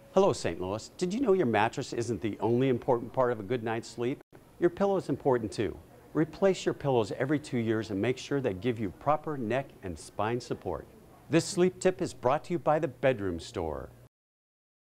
Hello, St. Louis. Did you know your mattress isn't the only important part of a good night's sleep? Your pillow is important too. Replace your pillows every 2 years and make sure they give you proper neck and spine support. This sleep tip is brought to you by the Bedroom Store.